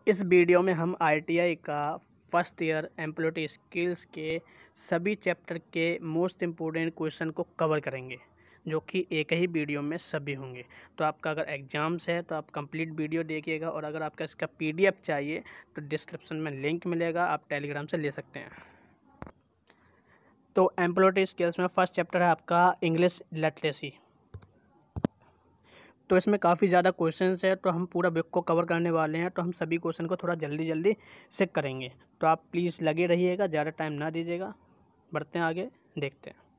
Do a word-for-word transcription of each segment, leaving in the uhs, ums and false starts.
इस वीडियो में हम आई टी आई का फर्स्ट ईयर एम्प्लॉयटी स्किल्स के सभी चैप्टर के मोस्ट इम्पोर्टेंट क्वेश्चन को कवर करेंगे, जो कि एक ही वीडियो में सभी होंगे। तो आपका अगर एग्जाम्स है तो आप कंप्लीट वीडियो देखिएगा, और अगर आपका इसका पी डी एफ चाहिए तो डिस्क्रिप्शन में लिंक मिलेगा, आप टेलीग्राम से ले सकते हैं। तो एम्प्लॉयटी स्किल्स में फर्स्ट चैप्टर है आपका इंग्लिश लिटरेसी। तो इसमें काफ़ी ज़्यादा क्वेश्चंस है, तो हम पूरा बुक को कवर करने वाले हैं, तो हम सभी क्वेश्चन को थोड़ा जल्दी जल्दी से करेंगे। तो आप प्लीज़ लगे रहिएगा, ज़्यादा टाइम ना दीजिएगा। बढ़ते हैं आगे, देखते हैं।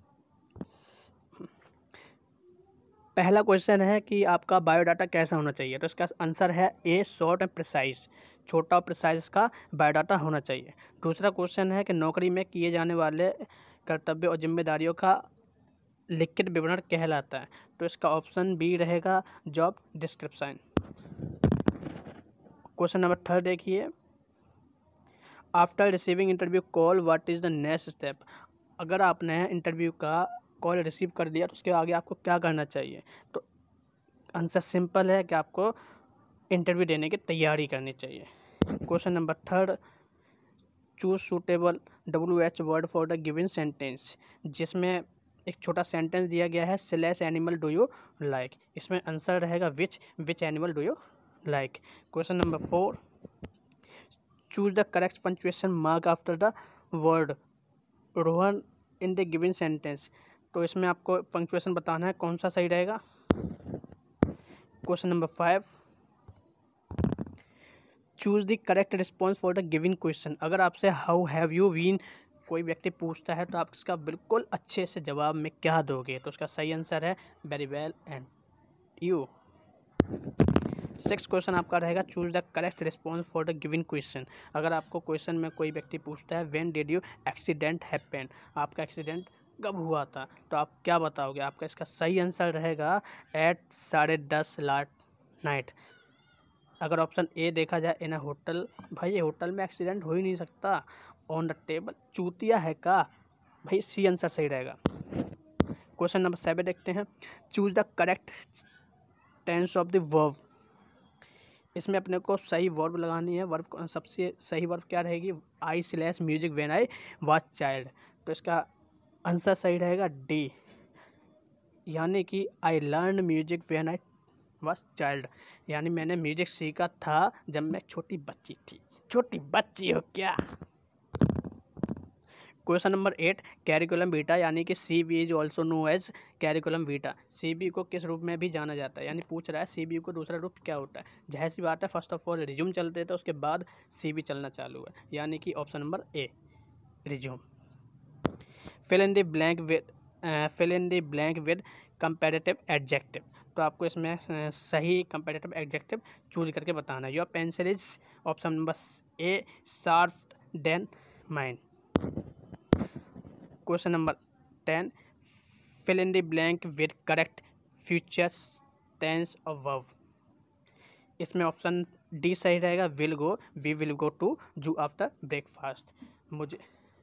पहला क्वेश्चन है कि आपका बायोडाटा कैसा होना चाहिए। तो इसका आंसर है ए, शॉर्ट एंड प्रिसाइज। छोटा और प्रिसाइज का बायोडाटा होना चाहिए। दूसरा क्वेश्चन है कि नौकरी में किए जाने वाले कर्तव्य और जिम्मेदारियों का लिखित विवरण कहलाता है। तो इसका ऑप्शन बी रहेगा, job description. Question number third देखिए, after receiving interview call what is the next step. अगर आपने इंटरव्यू का कॉल रिसीव कर दिया तो उसके आगे आपको क्या करना चाहिए। तो आंसर सिंपल है कि आपको इंटरव्यू देने की तैयारी करनी चाहिए। Question number third, choose suitable W H word for the given sentence, जिसमें एक छोटा सेंटेंस दिया गया है, slash animal do you like. इसमें आंसर रहेगा which which animal do you like. Question number four, choose the correct punctuation mark after the word Rohan in the given sentence. तो इसमें आपको पंक्चुएशन बताना है, कौन सा सही रहेगा। Question number five, choose the correct response for the given question. अगर आपसे हाउ हैव यू बीन कोई व्यक्ति पूछता है तो आप इसका बिल्कुल अच्छे से जवाब में क्या दोगे। तो उसका सही आंसर है very well and you. Six question आपका रहेगा, choose the correct response for the given question. अगर आपको क्वेश्चन में कोई व्यक्ति पूछता है when did you accident happen, आपका एक्सीडेंट कब हुआ था, तो आप क्या बताओगे। आपका इसका सही आंसर रहेगा एट साढ़े दस लाट नाइट। अगर ऑप्शन ए देखा जाए, इन अ होटल, भाई ये होटल में एक्सीडेंट हो ही नहीं सकता। ऑन द टेबल, चूतिया है का, भाई सी आंसर सही रहेगा। क्वेश्चन नंबर सेवन देखते हैं, choose the correct tense of the verb. इसमें अपने को सही वर्ब लगानी है। वर्ब सबसे सही वर्ब क्या रहेगी, I slash music when I was child. तो इसका आंसर सही रहेगा डी, यानी कि I learn music when I was child, यानी मैंने म्यूजिक सीखा था जब मैं छोटी बच्ची थी। छोटी बच्ची हो क्या। Question number eight, curriculum vitae, यानी कि C B is also know as curriculum vitae. C B को किस रूप में भी जाना जाता है, यानी पूछ रहा है सी बी को दूसरा रूप क्या होता है। जाहिर सी बात है, फर्स्ट ऑफ ऑल रिज्यूम चलते थे, उसके बाद सी बी चलना चालू है, यानी कि option number A resume. Fill in the blank with fill in the blank with comparative adjective. तो आपको इसमें सही कंपैरेटिव एडजेक्टिव चूज करके बताना है। Your pencil is option number A sharp than mine. Question number ten, fill in the blank with correct future tense of verb. इसमें option D सही रहेगा, will go, we will go to zoo after breakfast. मुझे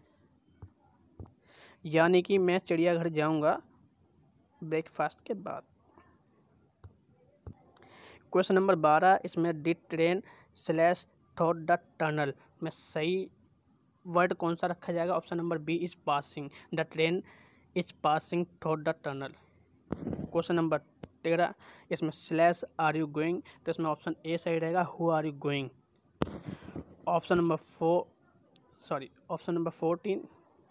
यानी कि मैं चिड़ियाघर जाऊंगा breakfast के बाद। क्वेश्चन नंबर बारह, इसमें the train slash thought the tunnel में सही वर्ड कौन सा रखा जाएगा। Option number B is passing, the train is passing through the tunnel. Question number तेरह, इसमें स्लैश आर यू गोइंग, तो इसमें ऑप्शन ए सही रहेगा, who are you going. Option number four sorry option number fourteen,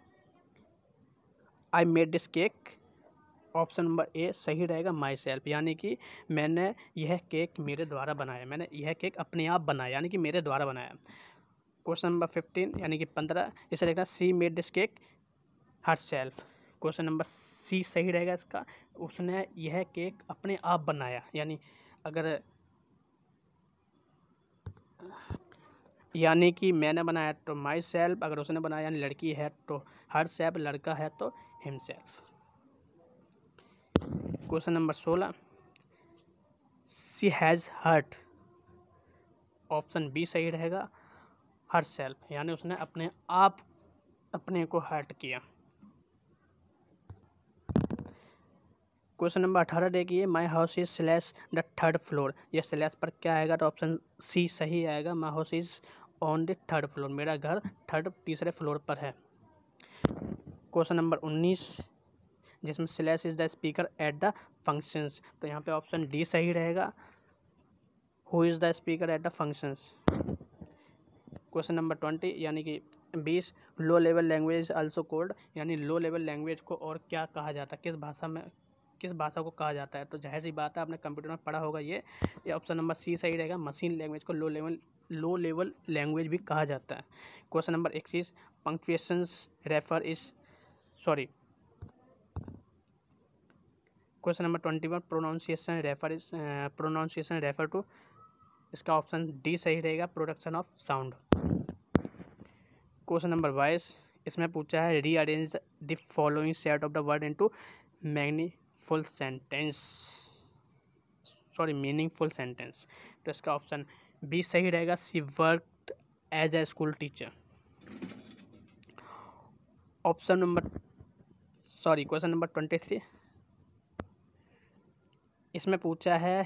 I made this cake. Option number A सही रहेगा, my self, यानी कि मैंने यह केक मेरे द्वारा बनाया, मैंने यह केक अपने आप बनाया, यानी कि मेरे द्वारा बनाया। क्वेश्चन नंबर फिफ्टीन, यानी कि पंद्रह, इसे देखना she made this cake herself. Question number C सही रहेगा इसका, उसने यह केक अपने आप बनाया, यानी अगर यानी कि मैंने बनाया तो माई सेल्फ, अगर उसने बनाया यानी लड़की है तो हर सेल्फ, लड़का है तो हिम सेल्फ। क्वेश्चन नंबर सोलह, she has hurt. Option B सही रहेगा, हर सेल्फ, यानी उसने अपने आप अपने को हर्ट किया। क्वेश्चन नंबर अठारह देखिए, my house is slash the third floor. यह स्लैश पर क्या आएगा, तो ऑप्शन सी सही आएगा। My house is on the third floor, मेरा घर थर्ड तीसरे फ्लोर पर है। क्वेश्चन नंबर उन्नीस, जिसमें slash is the speaker at the functions, तो यहाँ पे ऑप्शन डी सही रहेगा। Who is the speaker at the functions. Question number twenty यानी कि बीस, low level language also called, यानी लो लेवल लैंग्वेज को और क्या कहा जाता है, किस भाषा में किस भाषा को कहा जाता है, तो जाहिर सी बात है आपने कंप्यूटर में पढ़ा होगा ये ये ऑप्शन नंबर सी सही रहेगा। मशीन लैंग्वेज को low level low level language भी कहा जाता है। क्वेश्चन नंबर इक्कीस, punctuations refer is sorry question number twenty one, pronunciation refer is pronunciation refer to, इसका ऑप्शन डी सही रहेगा, production of sound. Question number बाईस, इसमें पूछा है rearrange the following set of the word into meaningful sentence sorry meaningful sentence, तो इसका option B सही रहेगा, she worked as a school teacher. Option number sorry question number twenty three, इसमें पूछा है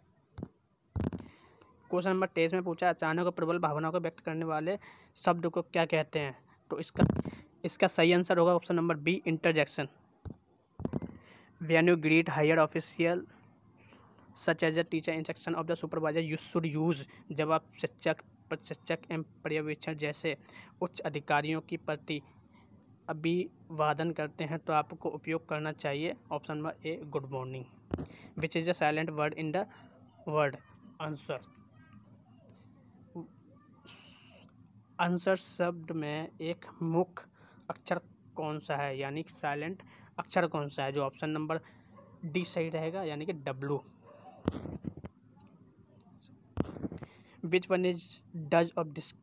क्वेश्चन नंबर तेईस में पूछा अचानक और प्रबल भावनाओं को व्यक्त करने वाले शब्द को क्या कहते हैं, तो इसका इसका सही आंसर होगा option number B, interjection. When you greet higher official such as a teacher instruction of the supervisor you should use, जब आप शिक्षक प्रशिक्षक एवं पर्यवेक्षण जैसे उच्च अधिकारियों की प्रति अभिवादन करते हैं तो आपको उपयोग करना चाहिए option number A, good morning. Which is a silent word in the word answer. Answer शब्द में एक मुख्य अक्षर कौन सा है, यानी कि साइलेंट अक्षर कौन सा है, जो ऑप्शन नंबर डी सही रहेगा, यानी कि W. Which one is does of dis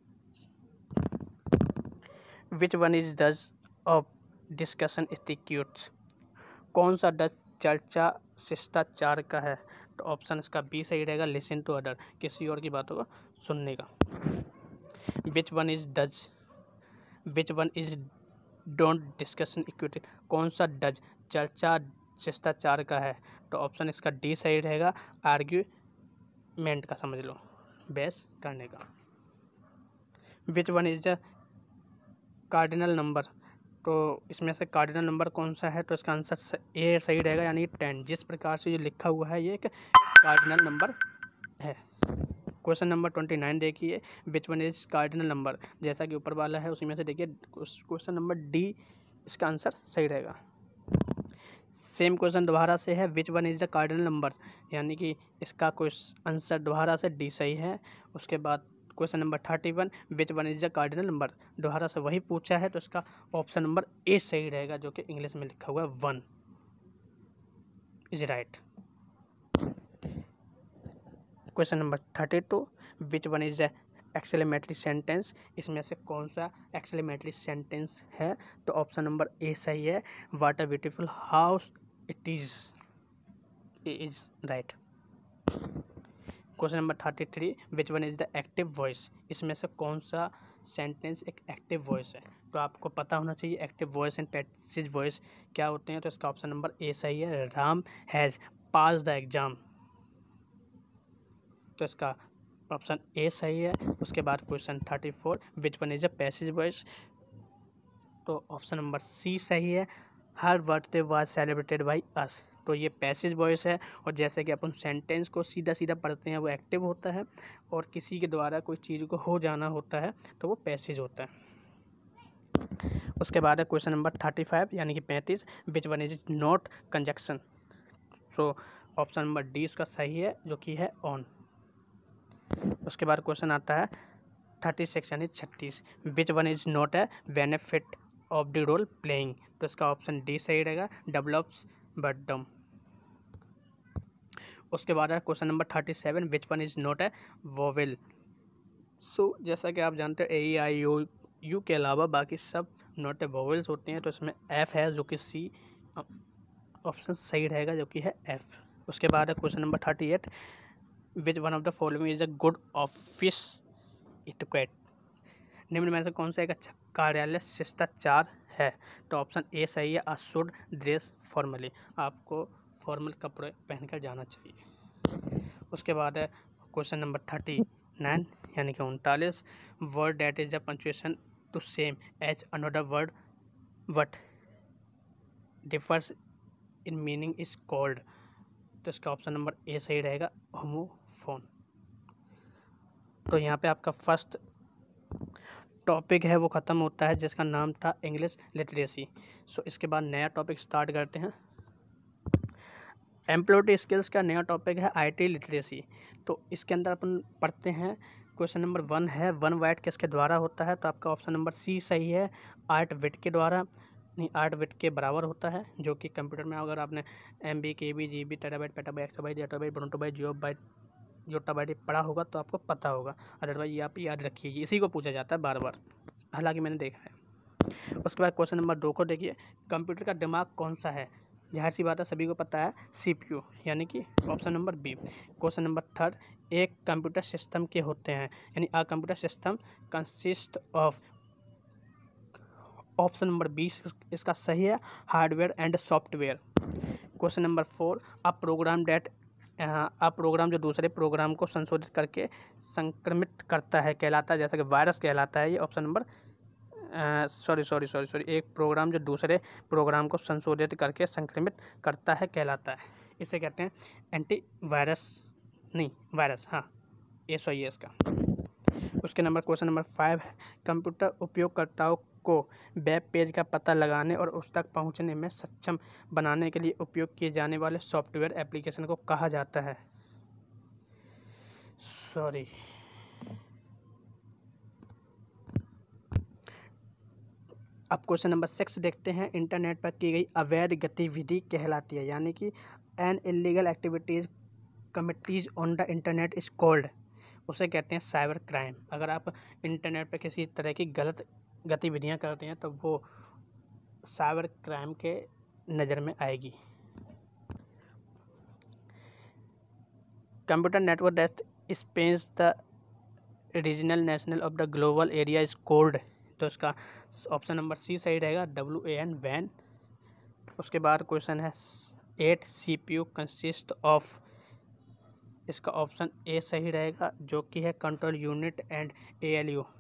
which one is does of discussion institutes, कौन सा डज चर्चा शिष्टाचार का है, तो ऑप्शन इसका बी सही रहेगा, लिसन टू अदर, किसी और की बातों को सुनने का। Which one is does which one is don't discussion equity, कौन सा डज चर्चा शिष्टाचार का है, तो ऑप्शन इसका डी सही रहेगा, आर्ग्यूमेंट का, समझ लो बहस करने का। Which one is the cardinal number, तो इसमें से कार्डिनल नंबर कौन सा है, तो इसका आंसर ए सही रहेगा, यानी टेन। जिस प्रकार से ये लिखा हुआ है ये एक कार्डिनल नंबर है। क्वेश्चन नंबर ट्वेंटी नाइन देखिए, which one is cardinal number, जैसा कि ऊपर वाला है उसी में से देखिए क्वेश्चन नंबर डी इसका आंसर सही रहेगा। सेम क्वेश्चन दोबारा से है, which one is the cardinal number, यानी कि इसका क्वेश्चन आंसर दोबारा से डी सही है। उसके बाद question number thirty one, which one is the cardinal number, दोबारा से वही पूछा है, तो इसका ऑप्शन नंबर ए सही रहेगा, जो कि इंग्लिश में लिखा हुआ है one is right. Question number thirty two, which one is the exclamatory sentence, इसमें से कौन सा एक्सक्लेमेटरी सेंटेंस है, तो ऑप्शन नंबर ए सही है, what a beautiful house it is is right. Question number thirty three, which one is the active voice, इसमें से कौन सा सेंटेंस एक एक्टिव वॉइस है, तो आपको पता होना चाहिए active voice and passive voice क्या होते हैं, तो इसका ऑप्शन नंबर ए सही है, Ram has pass the exam, तो इसका ऑप्शन ए सही है। उसके बाद question thirty four, which one is a passive voice, तो ऑप्शन नंबर सी सही है, her birthday was celebrated by us, तो ये पैसिव वॉइस है। और जैसे कि अपन सेंटेंस को सीधा सीधा पढ़ते हैं वो एक्टिव होता है, और किसी के द्वारा कोई चीज़ को हो जाना होता है तो वो पैसिव होता है। उसके बाद है क्वेश्चन नंबर थर्टी फाइव यानी कि पैंतीस, which one is not conjunction, तो ऑप्शन नंबर डी इसका सही है, जो कि है ऑन। उसके बाद क्वेश्चन आता है थर्टी सिक्स यानी छत्तीस, which one is not a benefit of the role playing, तो इसका ऑप्शन डी सही रहेगा, डेवलप्स बट डम। उसके बाद है question number thirty seven, which one is not a vowel, so जैसा कि आप जानते हो ए ई आई ओ यू के अलावा बाकी सब नॉट ए वोवेल्स होते हैं, तो इसमें एफ है जो कि सी ऑप्शन सही रहेगा, जो कि है एफ। उसके बाद है question number thirty eight, which one of the following is a good office etiquette, निम्न में से कौन सा एक अच्छा कार्यालय शिष्टाचार है, तो ऑप्शन ए सही है, अ शुड ड्रेस फॉर्मली, आपको फॉर्मल कपड़े पहनकर जाना चाहिए। उसके बाद है क्वेश्चन नंबर थर्टी नाइन यानी कि उनतालीस, word that is the punctuation to same as another word what differs in meaning is called. तो इसका ऑप्शन नंबर ए सही रहेगा, होमोफोन। तो यहाँ पे आपका फर्स्ट टॉपिक है वो ख़त्म होता है जिसका नाम था इंग्लिश लिटरेसी। सो इसके बाद नया टॉपिक स्टार्ट करते हैं। एम्प्लॉयटी स्किल्स का नया टॉपिक है आईटी लिटरेसी। तो इसके अंदर अपन पढ़ते हैं क्वेश्चन नंबर वन है, वन वाइट किसके द्वारा होता है? तो आपका ऑप्शन नंबर सी सही है, आठ बिट के द्वारा, नहीं आठ बिट के बराबर होता है, जो कि कंप्यूटर में अगर आपने M B K B G B terabyte petabyte exabyte databyte brontobyte geobyte yottabyte पढ़ा होगा तो आपको पता होगा, अदरवाइज ये आप याद रखिए, इसी को पूछा जाता है बार बार, हालांकि मैंने देखा है। उसके बाद क्वेश्चन नंबर दो को देखिए, कंप्यूटर का दिमाग कौन सा है? जाहिर सी बात है सभी को पता है, सीपीयू, यानी कि option number B. Question number third, एक कंप्यूटर सिस्टम के होते हैं, यानी आ computer system consist of, option number B इसका सही है, hardware and software. Question number four, a program that, a program जो दूसरे प्रोग्राम को संशोधित करके संक्रमित करता है कहलाता है, जैसा कि वायरस कहलाता है ये, option number sorry sorry sorry sorry एक प्रोग्राम जो दूसरे प्रोग्राम को संशोधित करके संक्रमित करता है कहलाता है, इसे कहते हैं एंटी वायरस, नहीं वायरस, हाँ ये सही है इसका। उसके नंबर क्वेश्चन नंबर फाइव है, कंप्यूटर उपयोगकर्ताओं को वेब पेज का पता लगाने और उस तक पहुंचने में सक्षम बनाने के लिए उपयोग किए जाने वाले सॉफ्टवेयर एप्लीकेशन को कहा जाता है? सॉरी अब क्वेश्चन नंबर सिक्स देखते हैं, इंटरनेट पर की गई अवैध गतिविधि कहलाती है, यानी कि an illegal activities committees on the internet is called, उसे कहते हैं साइबर क्राइम। अगर आप इंटरनेट पर किसी तरह की गलत गतिविधियां करते हैं तो वो साइबर क्राइम के नज़र में आएगी। Computer network that space the regional national of the global area is called, तो इसका ऑप्शन नंबर सी सही रहेगा, डब्ल्यू ए एन वैन। उसके बाद क्वेश्चन है eight, C P U consist of, इसका ऑप्शन ए सही रहेगा, जो कि है control unit and A L U.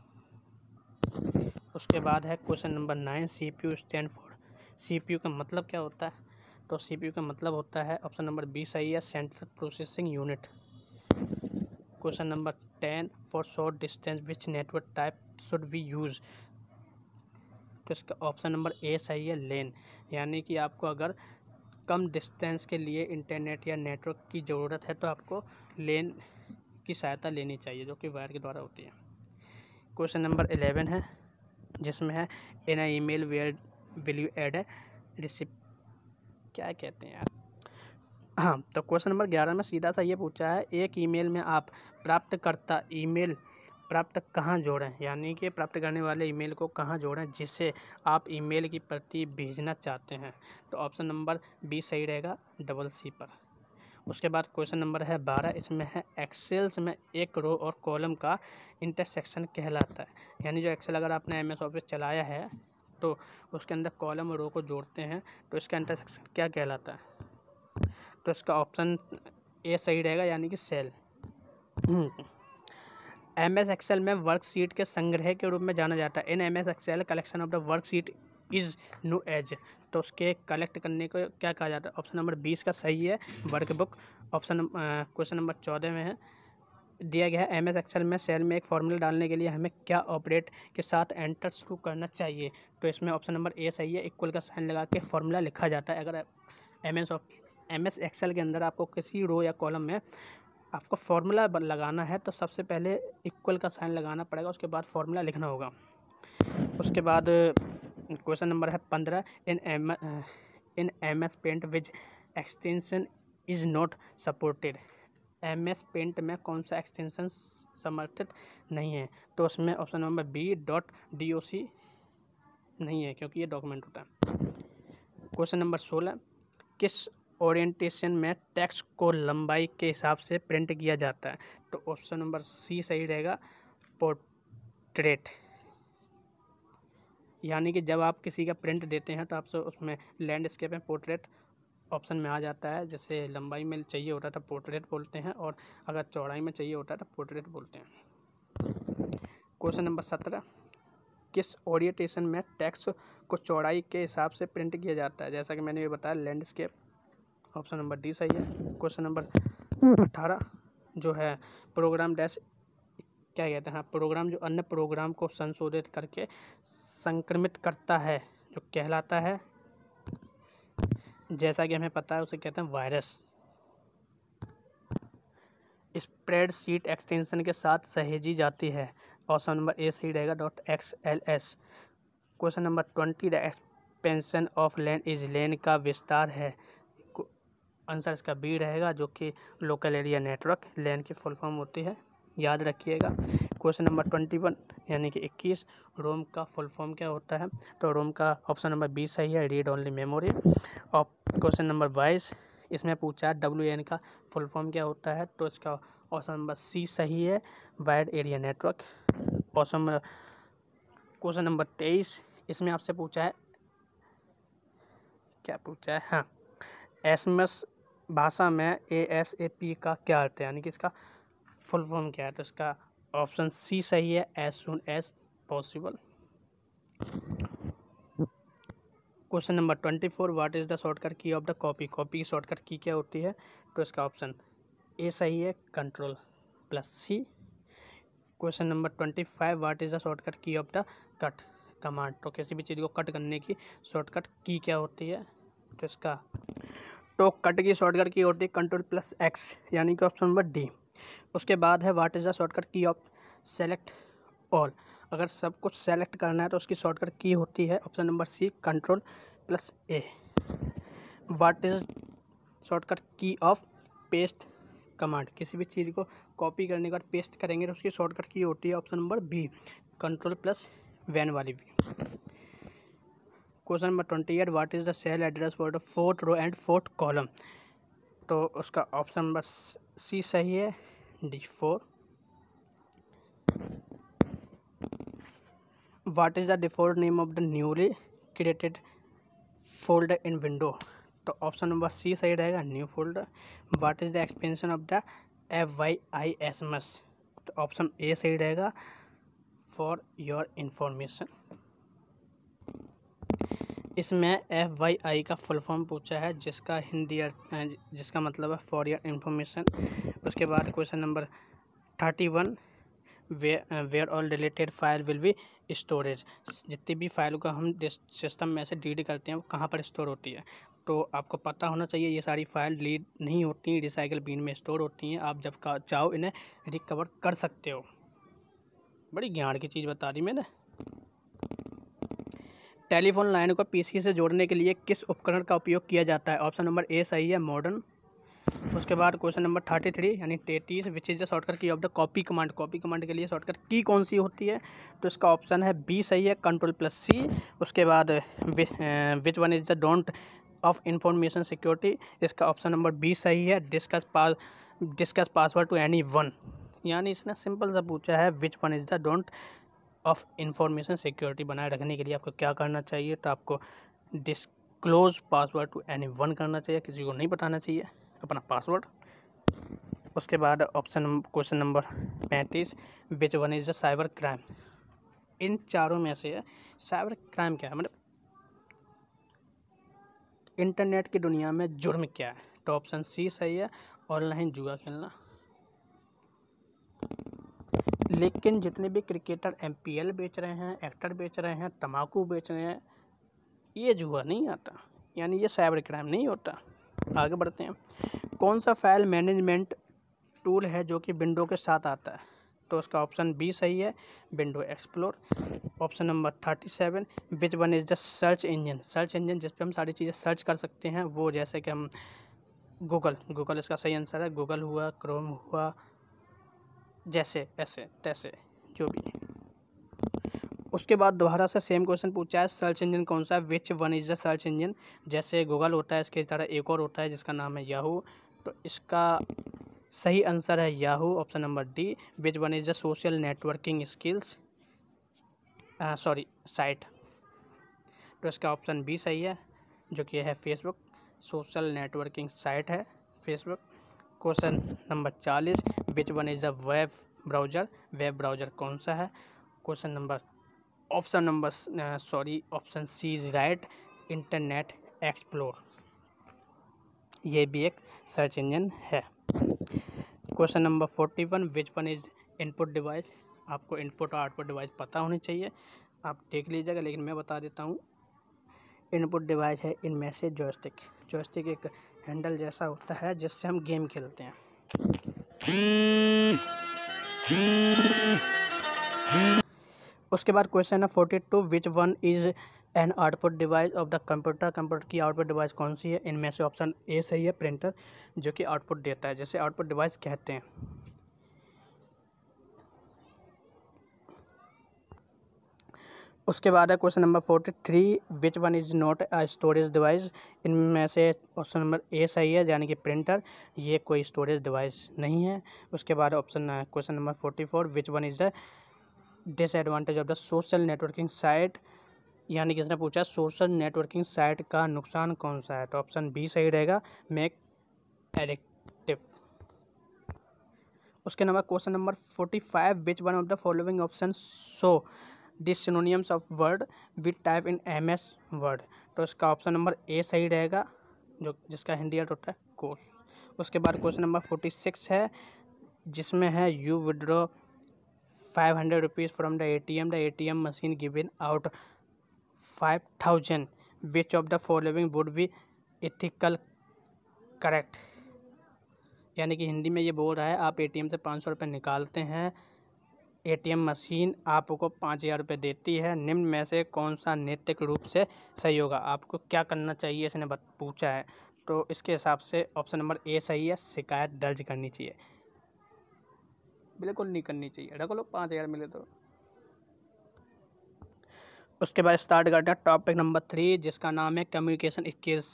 उसके बाद है question number nine, C P U stand for, C P U का मतलब क्या होता है? तो सी पी यू का मतलब होता है, ऑप्शन नंबर बी सही है, central processing unit. Question number ten, for short distance which network type should we use, तो इसका ऑप्शन नंबर ए सही है, लेन, यानी कि आपको अगर कम डिस्टेंस के लिए इंटरनेट या नेटवर्क की ज़रूरत है तो आपको लेन की सहायता लेनी चाहिए, जो कि वायर के द्वारा होती है। क्वेश्चन नंबर इलेवन है, जिसमें है in a email where will you add a receipt, क्या कहते हैं यार, हाँ। तो क्वेश्चन नंबर ग्यारह में सीधा सा ये पूछा है, एक ईमेल में आप प्राप्तकर्ता ईमेल प्राप्त कहाँ जोड़ें, यानी कि प्राप्त करने वाले ईमेल को कहाँ जोड़ें जिसे आप ईमेल की प्रति भेजना चाहते हैं, तो ऑप्शन नंबर बी सही रहेगा, डबल सी पर। उसके बाद क्वेश्चन नंबर है बारह, इसमें है एक्सेल्स में एक रो और कॉलम का इंटरसेक्शन कहलाता है, यानी जो एक्सेल अगर आपने एम एस ऑफिस चलाया है तो उसके अंदर कॉलम और रो को जोड़ते हैं तो इसका इंटरसेक्शन क्या कहलाता है? तो इसका ऑप्शन ए सही रहेगा, यानी कि सेल। एम एस एक्सेल में वर्कशीट के संग्रह के रूप में जाना जाता है, in M S Excel collection of the worksheet is known as, तो उसके कलेक्ट करने को क्या कहा जाता है? ऑप्शन नंबर बीस का सही है, वर्कबुक। ऑप्शन क्वेश्चन नंबर चौदह में है, दिया गया है एम एस एक्सेल में सेल में एक फॉर्मूला डालने के लिए हमें क्या ऑपरेट के साथ एंटर शुरू करना चाहिए, तो इसमें ऑप्शन नंबर ए सही है, इक्वल का साइन लगा के फॉर्मूला लिखा जाता है। अगर M S M S Excel के अंदर आपको किसी रो या कॉलम में आपको फार्मूला लगाना है तो सबसे पहले इक्वल का साइन लगाना पड़ेगा, उसके बाद फार्मूला लिखना होगा। उसके बाद क्वेश्चन नंबर है पंद्रह, in M in M S paint which extension is not supported, M S paint में कौन सा एक्सटेंशन समर्थित नहीं है, तो उसमें option number B dot D O C नहीं है, क्योंकि ये डॉक्यूमेंट होता है। क्वेश्चन नंबर सोलह, किस ओरिएंटेशन में टेक्स्ट को लंबाई के हिसाब से प्रिंट किया जाता है, तो ऑप्शन नंबर सी सही रहेगा, पोर्ट्रेट, यानी कि जब आप किसी का प्रिंट देते हैं तो आपसे उसमें लैंडस्केप में पोर्ट्रेट ऑप्शन में आ जाता है। जैसे लंबाई में चाहिए होता है तो पोर्ट्रेट बोलते हैं, और अगर चौड़ाई में चाहिए होता है तो पोर्ट्रेट बोलते हैं। क्वेश्चन नंबर सत्रह, किस ओरिएंटेशन में टेक्स्ट को चौड़ाई के हिसाब से प्रिंट किया जाता है? जैसा कि मैंने ये बताया, लैंडस्केप। ऑप्शन नंबर डी सही है। क्वेश्चन नंबर अठारह जो है, प्रोग्राम डैश क्या कहते हैं? प्रोग्राम जो अन्य प्रोग्राम को संशोधित करके संक्रमित करता है जो कहलाता है, जैसा कि हमें पता है, उसे कहते हैं वायरस। स्प्रेडशीट एक्सटेंशन के साथ सहेजी जाती है। ऑप्शन नंबर ए सही रहेगा, dot X L S. Question number twenty, the expansion of LAN is LAN का विस्तार है। आंसर इसका बी रहेगा, जो कि लोकल एरिया नेटवर्क। लैन की फुल फॉर्म होती है, याद रखिएगा। क्वेश्चन नंबर ट्वेंटी वन यानी कि इक्कीस, रोम का फुल फॉर्म क्या होता है? तो रोम का ऑप्शन नंबर बी सही है, रीड ओनली मेमोरी। और क्वेश्चन नंबर बाईस, इसमें पूछा है डब्ल्यू एन का फुल फॉर्म क्या होता है? तो इसका ऑप्शन नंबर सी सही है, wide area network. Option number question number तेईस, इसमें आपसे पूछा है, क्या पूछा है? हाँ, एस एम एस भाषा में ए एस ए पी का क्या अर्थ है, यानी कि इसका फुल फॉर्म क्या है? तो इसका ऑप्शन सी सही है, as soon as possible. Question number twenty four, what is the shortcut key of the copy? Copy की शॉर्टकट की क्या होती है? तो इसका ऑप्शन ए सही है, control plus C. Question number twenty five, what is the shortcut key of the cut command? तो किसी भी चीज़ को कट करने की शॉर्टकट की क्या होती है? तो इसका तो कट की शॉर्टकट की होती है कंट्रोल प्लस एक्स, यानी कि ऑप्शन नंबर डी। उसके बाद है, what is the shortcut key of select all? अगर सब कुछ सेलेक्ट करना है तो उसकी शॉर्टकट की होती है option number C, control plus A. What is shortcut key of paste command? किसी भी चीज़ को कॉपी करने के बाद पेस्ट करेंगे तो उसकी शॉर्टकट की होती है option number B, control plus V वाली भी। Question number twenty eight, what is the cell address for the fourth row and fourth column? तो उसका ऑप्शन नंबर सी सही है, D four. What is the default name of the newly created folder in window? तो option number C सही रहेगा, new folder. What is the expansion of the F Y I S M S? तो option A सही रहेगा, for your information. इसमें F Y I का full form पूछा है, जिसका हिंदी जिसका मतलब है फॉर योर इंफॉर्मेशन। उसके बाद question number thirty one, where all related file will be storage? जितनी भी फाइल को हम सिस्टम में से डिलीट करते हैं वो कहाँ पर स्टोर होती है? तो आपको पता होना चाहिए, ये सारी फाइल डिलीट नहीं होती, रिसाइकिल बिन में स्टोर होती हैं। आप जब चाहो इन्हें रिकवर कर सकते हो। बड़ी ज्ञान की चीज़ बता दी मैंने। टेलीफोन लाइन को पीसी से जोड़ने के लिए किस उपकरण का उपयोग किया जाता है? ऑप्शन नंबर ए सही है, मॉडर्न। उसके बाद क्वेश्चन नंबर थर्टी थ्री यानी तैंतीस, which is the shortcut key of the copy command? Copy command के लिए शॉर्टकट की कौन सी होती है? तो इसका ऑप्शन है बी सही है, कंट्रोल प्लस सी। उसके बाद which one is the don't of information security? इसका ऑप्शन नंबर बी सही है, discuss pass discuss password to any one. यानी इसने सिंपल सा पूछा है, which one is the don't of information security बनाए रखने के लिए आपको क्या करना चाहिए? तो आपको disclose password to any one करना चाहिए, किसी को नहीं बताना चाहिए अपना पासवर्ड। उसके बाद ऑप्शन क्वेश्चन नंबर पैंतीस, which one is the cyber crime? इन चारों में से साइबर क्राइम क्या है, मतलब इंटरनेट की दुनिया में जुर्म क्या है? तो ऑप्शन सी सही है, ऑनलाइन जुआ खेलना। लेकिन जितने भी क्रिकेटर एम पी एल बेच रहे हैं, एक्टर बेच रहे हैं, तम्बाकू बेच रहे हैं, ये जुआ नहीं आता, यानी ये साइबर क्राइम नहीं होता। आगे बढ़ते हैं। कौन सा फाइल मैनेजमेंट टूल है जो कि विंडो के साथ आता है? तो उसका ऑप्शन बी सही है, window explore. Option number thirty seven, which one is the search engine? Search engine जिस पर हम सारी चीज़ें सर्च कर सकते हैं, वो जैसे कि हम गूगल गूगल इसका सही आंसर है। गूगल हुआ, क्रोम हुआ, जैसे ऐसे तैसे जो भी। उसके बाद दोबारा से सेम क्वेश्चन पूछा है, सर्च इंजन कौन सा है? Which one is the search engine? जैसे गूगल होता है, इसके तरह एक और होता है जिसका नाम है याहू। तो इसका सही आंसर है Yahoo, option number D. Which one is the social networking skills sorry site? तो इसका ऑप्शन बी सही है, जो कि है फेसबुक। सोशल नेटवर्किंग साइट है फेसबुक। क्वेश्चन नंबर चालीस, which one is the web browser, web browser कौन सा है। Question number option number sorry option C is right, internet explore, ये भी एक सर्च इंजन है। Question number forty one, which one is input device, आपको input और output device पता होनी चाहिए, आप देख लीजिएगा, लेकिन मैं बता देता हूँ। इनपुट डिवाइस है इनमें से जॉयस्टिक। जॉयस्टिक एक हैंडल जैसा होता है जिससे हम गेम खेलते हैं। उसके बाद क्वेश्चन है forty two, which one is an output device of the computer, computer की आउटपुट डिवाइस कौन सी है। इनमें से ऑप्शन ए सही है, प्रिंटर, जो कि आउटपुट देता है, जिसे आउटपुट डिवाइस कहते हैं। उसके बाद है question number forty three, which one is not a storage device. इनमें से ऑप्शन नंबर ए सही है, यानी कि प्रिंटर, ये कोई स्टोरेज डिवाइस नहीं है। उसके बाद option question number forty four, which one is the disadvantage of the social networking site, यानी कि इसने पूछा सोशल नेटवर्किंग साइट का नुकसान कौन सा है, तो ऑप्शन बी सही रहेगा, मेक एडिक्टिव। उसके number question number forty five, which one of the following option so the synonyms of word with type in M S word, तो इसका ऑप्शन नंबर ए सही रहेगा, जो जिसका हिंदी अर्थ होता है कोर्स। उसके बाद क्वेश्चन नंबर फोर्टी सिक्स है, जिसमें है you withdraw five hundred rupees from the A T M, the A T M machine given out five thousand, which of the following would be ethical correct, यानी कि हिंदी में ये बोल रहा है आप एटीएम से पाँच सौ रुपये निकालते हैं, एटीएम मशीन आपको पाँच हज़ार रुपये देती है, निम्न में से कौन सा नैतिक रूप से सही होगा, आपको क्या करना चाहिए इसने पूछा है। तो इसके हिसाब से ऑप्शन नंबर ए सही है, शिकायत दर्ज करनी चाहिए, बिल्कुल नहीं करनी चाहिए, रख लो पाँच हज़ार मिले तो। उसके बाद स्टार्ट करते हैं टॉपिक नंबर थ्री, जिसका नाम है कम्युनिकेशन स्किल्स।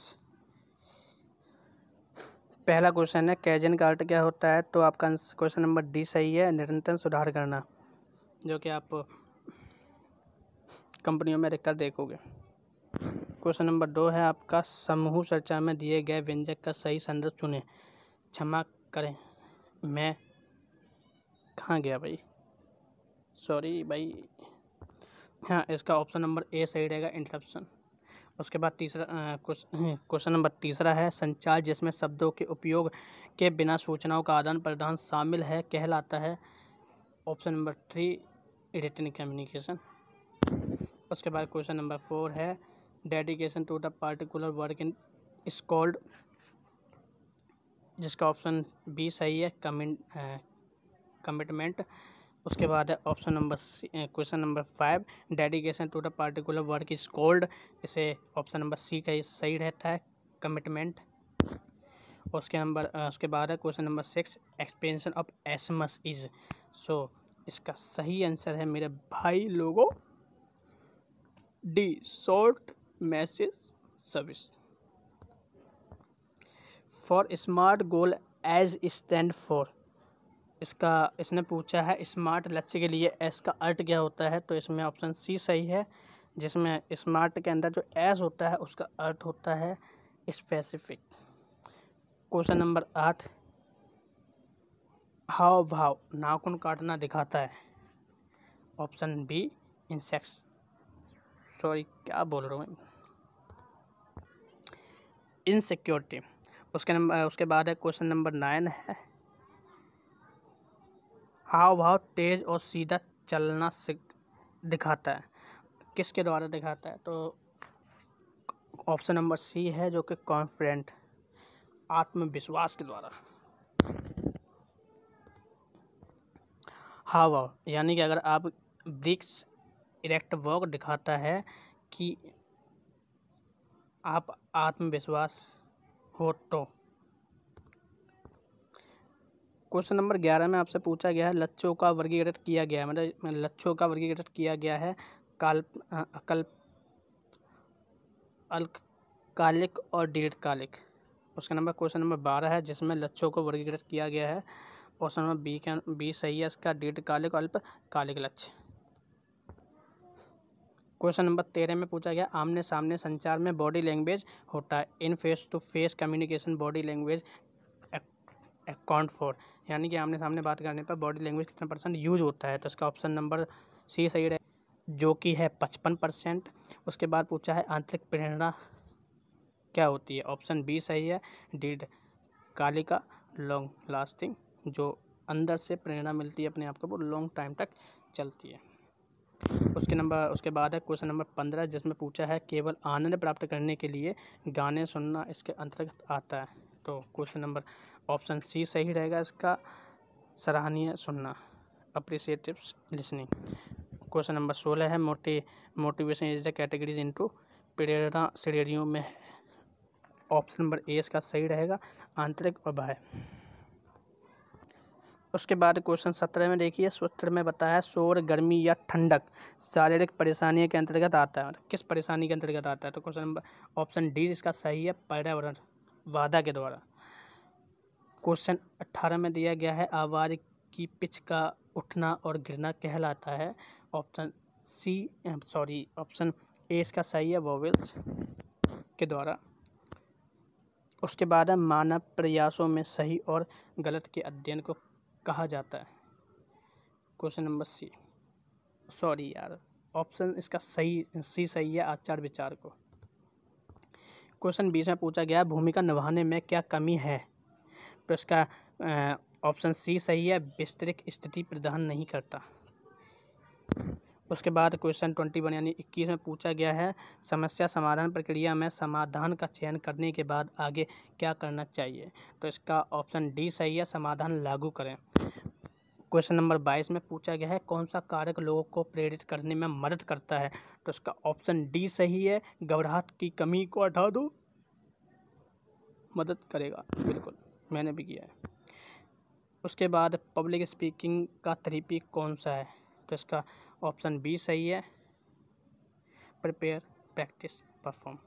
पहला क्वेश्चन है कैजन का अर्थ क्या होता है, तो आपका क्वेश्चन नंबर डी सही है, निरंतर सुधार करना, जो कि आप कंपनियों में अधिकतर देखोगे। क्वेश्चन नंबर दो है आपका समूह चर्चा में दिए गए व्यंजक का सही संदर्भ चुनें। क्षमा करें, मैं कहाँ गया भाई, सॉरी भाई, हाँ इसका ऑप्शन नंबर ए सही रहेगा, इंटरप्शन। उसके बाद तीसरा क्वेश्चन नंबर तीसरा है संचार जिसमें शब्दों के उपयोग के बिना सूचनाओं का आदान प्रदान शामिल है कहलाता है, option number three written communication. उसके बाद क्वेश्चन नंबर फोर है dedication to the particular work in is called, जिसका ऑप्शन बी सही है, कमिटमेंट। उसके बाद है option number question number five dedication to the particular work is called, इसे ऑप्शन नंबर सी का सही रहता है, कमिटमेंट। उसके नंबर उसके बाद है question number six expansion of SMS is, so इसका सही आंसर है मेरे भाई लोगों D, short message service. For smart goal as stand for, इसका इसने पूछा है स्मार्ट लक्ष्य के लिए एस का अर्थ क्या होता है, तो इसमें ऑप्शन सी सही है, जिसमें स्मार्ट के अंदर जो एस होता है उसका अर्थ होता है स्पेसिफिक। क्वेश्चन नंबर आठ हाव भाव नाखून काटना दिखाता है, ऑप्शन बी इंसेक्ट्स, सॉरी क्या बोल रहा हूँ, इनसिक्योरिटी। उसके नंबर उसके बाद है क्वेश्चन नंबर नाइन है हाव भाव तेज और सीधा चलना दिखाता है, किसके द्वारा दिखाता है, तो ऑप्शन नंबर सी है, जो कि कॉन्फिडेंट आत्मविश्वास के द्वारा। हाव भाव यानी कि अगर आप ब्रिक्स इरेक्ट वॉक दिखाता है कि आप आत्मविश्वास हो तो। क्वेश्चन नंबर ग्यारह में आपसे पूछा गया है लक्ष्यों का वर्गीकृत किया गया है, मतलब लक्ष्यों का वर्गीकृत किया गया है काल्प अकल्प अल्पकालिक और दीर्घकालिक। उसका नंबर क्वेश्चन नंबर बारह है, जिसमें लक्ष्यों को वर्गीकृत किया गया है, ऑप्शन नंबर बी का बी सही है, इसका दीर्घकालिक और अल्पकालिक लक्ष्य। क्वेश्चन नंबर तेरह में पूछा गया आमने सामने संचार में बॉडी लैंग्वेज होता है। In face to face communication body language account for, यानी कि आमने सामने बात करने पर बॉडी लैंग्वेज कितना परसेंट यूज होता है। तो इसका ऑप्शन नंबर सी सही रहे, जो कि है पचपन परसेंट। उसके बाद पूछा है आंतरिक प्रेरणा क्या होती है। ऑप्शन बी सही है, डीड कालिका लॉन्ग लास्टिंग, जो अंदर से प्रेरणा मिलती है अपने आप को, वो लॉन्ग टाइम तक चलती है। उसके नंबर उसके बाद है क्वेश्चन नंबर पंद्रह, जिसमें पूछा है केवल आनंद प्राप्त करने के लिए गाने सुनना इसके अंतर्गत आता है। तो क्वेश्चन नंबर ऑप्शन सी सही रहेगा इसका, सराहनीय सुनना, अप्रिसिएटिव लिसनिंग। क्वेश्चन नंबर सोलह है मोटी motivation is the categories into, प्रेरणा श्रेणियों में है। ऑप्शन नंबर ए इसका सही रहेगा, आंतरिक और बाह्य। उसके बाद क्वेश्चन सत्रह में देखिए, सूत्र में बताया शोर, गर्मी या ठंडक शारीरिक परेशानी के अंतर्गत आता है। किस परेशानी के अंतर्गत आता है? तो क्वेश्चन नंबर ऑप्शन डी इसका सही है, पर्यावरण बाधा के द्वारा। क्वेश्चन अठारह में दिया गया है आवाज़ की पिच का उठना और गिरना कहलाता है। Option C sorry option A इसका सही है, वोवेल्स के द्वारा। उसके बाद है मानव प्रयासों में सही और गलत के अध्ययन को कहा जाता है। क्वेश्चन नंबर सी सॉरी यार ऑप्शन इसका सही सी सही है, आचार विचार को। क्वेश्चन बीस में पूछा गया भूमिका निभाने में क्या कमी है। तो इसका ऑप्शन सी सही है, विस्तृत स्थिति प्रदान नहीं करता। उसके बाद क्वेश्चन ट्वेंटी वन यानी इक्कीस में पूछा गया है समस्या समाधान प्रक्रिया में समाधान का चयन करने के बाद आगे क्या करना चाहिए। तो इसका ऑप्शन डी सही है, समाधान लागू करें। क्वेश्चन नंबर बाईस में पूछा गया है कौन सा कारक लोगों को प्रेरित करने में मदद करता है। तो इसका ऑप्शन डी सही है, घबराहट की कमी को हटा दो, मदद करेगा। बिल्कुल, मैंने भी किया है। उसके बाद पब्लिक स्पीकिंग का थेरेपी कौन सा है। तो इसका ऑप्शन बी सही है, प्रिपेयर प्रैक्टिस परफॉर्म।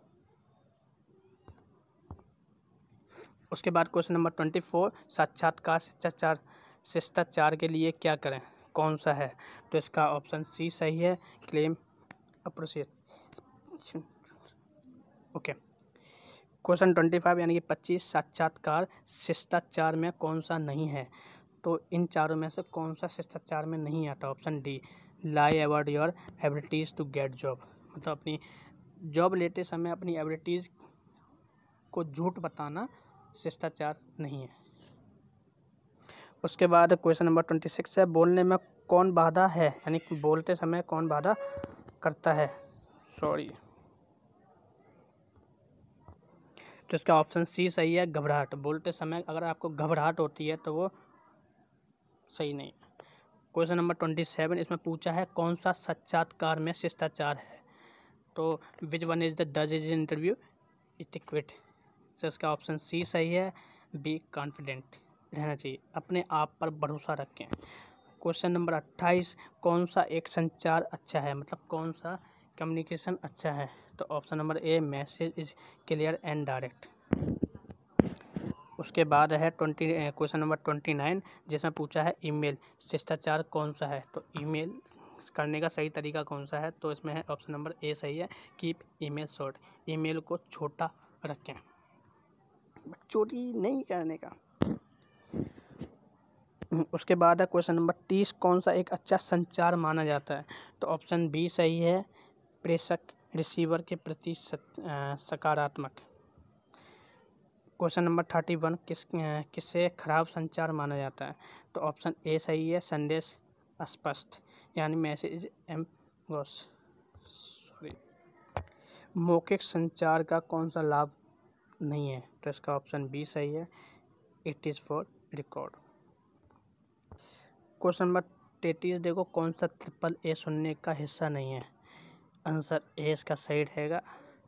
उसके बाद क्वेश्चन नंबर ट्वेंटी फोर साक्षात्कार शिष्टाचार शिष्टाचार के लिए क्या करें, कौन सा है। तो इसका ऑप्शन सी सही है, claim appreciation. Okay. Question twenty five यानी कि पच्चीस साक्षात्कार शिष्टाचार में कौन सा नहीं है। तो इन चारों में से कौन सा शिष्टाचार में नहीं आता। Option D lie about your abilities to get job, मतलब अपनी जॉब लेते समय अपनी एबिलिटीज़ को झूठ बताना शिष्टाचार नहीं है। उसके बाद क्वेश्चन नंबर ट्वेंटी सिक्स है बोलने में कौन बाधा है, यानी बोलते समय कौन बाधा करता है। सॉरी तो इसका ऑप्शन सी सही है, घबराहट। बोलते समय अगर आपको घबराहट होती है तो वो सही नहीं है। क्वेश्चन नंबर ट्वेंटी सेवन इसमें पूछा है कौन सा साक्षात्कार में शिष्टाचार है। तो which one is the does is interview etiquette. तो इसका ऑप्शन सी सही है, बी कॉन्फिडेंट रहना चाहिए, अपने आप पर भरोसा रखें। क्वेश्चन नंबर अट्ठाईस कौन सा एक संचार अच्छा है, मतलब कौन सा कम्युनिकेशन अच्छा है। तो option number A message is clear and direct. उसके बाद है twenty question number twenty nine जिसमें पूछा है ईमेल शिष्टाचार कौन सा है। तो ईमेल करने का सही तरीका कौन सा है। तो इसमें है ऑप्शन नंबर ए सही है, कीप ईमेल शॉर्ट, ईमेल को छोटा रखें, चोरी नहीं करने का। उसके बाद है क्वेश्चन नंबर तीस कौन सा एक अच्छा संचार माना जाता है। तो ऑप्शन बी सही है, प्रेषक रिसीवर के प्रति सकारात्मक। क्वेश्चन नंबर थर्टी वन किस किसे खराब संचार माना जाता है। तो ऑप्शन ए सही है, संदेश अस्पष्ट, यानी मैसेज एम्बस सॉरी। मौखिक संचार का कौन सा लाभ नहीं है। तो इसका ऑप्शन बी सही है, it is for record. Question number तैंतीस देखो कौन सा ट्रिपल ए सुनने का हिस्सा नहीं है। आंसर ए इसका सही रहेगा,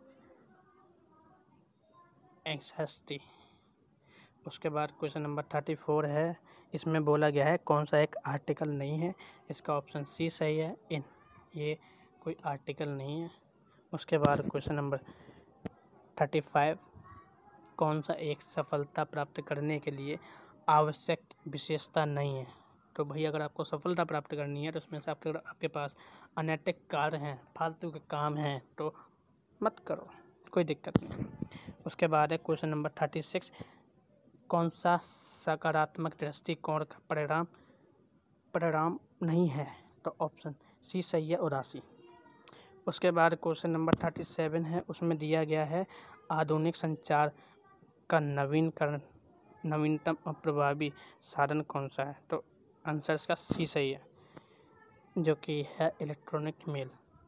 एंग्जाइटी। उसके बाद क्वेश्चन नंबर थर्टी फोर है, इसमें बोला गया है कौन सा एक आर्टिकल नहीं है। इसका ऑप्शन सी सही है, इन, ये कोई आर्टिकल नहीं है। उसके बाद क्वेश्चन नंबर थर्टी फाइव कौन सा एक सफलता प्राप्त करने के लिए आवश्यक विशेषता नहीं है। तो भाई अगर आपको सफलता प्राप्त करनी है तो उसमें से आपके आपके पास अनैतिक कार्य हैं, फालतू के काम हैं, तो मत करो, कोई दिक्कत नहीं। उसके बाद है क्वेश्चन नंबर थर्टी सिक्स, कौन सा सकारात्मक दृष्टिकोण का परिणाम परिणाम नहीं है? तो ऑप्शन सी सही है, उदासी। उसके बाद क्वेश्चन नंबर थर्टी सेवन है, उसमें दिया गया है आधुनिक संचार का नवीनकरण नवीनतम और प्रभावी साधन कौन सा है? तो आंसर इसका सी सही है, जो कि है इलेक्ट्रॉनिक मेल।